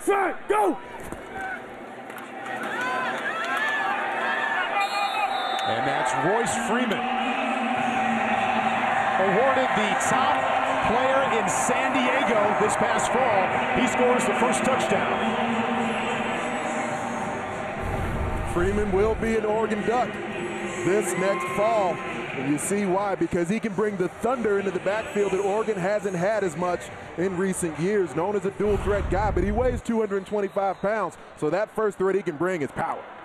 Fight, go! And that's Royce Freeman, awarded the top player in San Diego this past fall. He scores the first touchdown. Freeman will be an Oregon Duck this next fall. And you see why, because he can bring the thunder into the backfield that Oregon hasn't had as much in recent years. Known as a dual threat guy, but he weighs 225 pounds, so that first threat he can bring is power.